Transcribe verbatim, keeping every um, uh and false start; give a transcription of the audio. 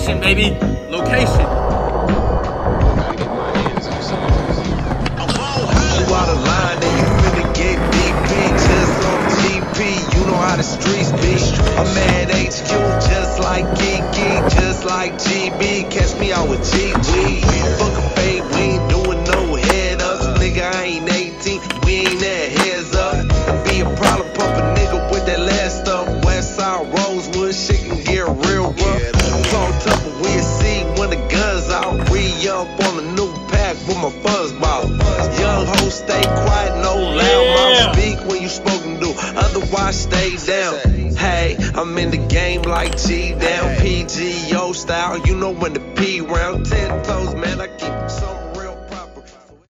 location, baby. Location. Out of line, then you finna get D P just on T P. You know how the streets be. I'm at H Q just like Kiki, just like G B. Catch me out with G G. Fuck a fade, we ain't doing no head ups. Nigga, I ain't eighteen, we ain't that heads up. I be a problem, pump a nigga with that last stuff. Westside Rosewood, shit can get real rough. I'm called tough, but we'll see when the guns out. Re-up on a new pack with my fuzzball. Young ho, stay quiet, no loud Yeah. mouth. Speak when you spoken to, otherwise stay down. Hey, I'm in the game like G down, P G O style. You know when the P round.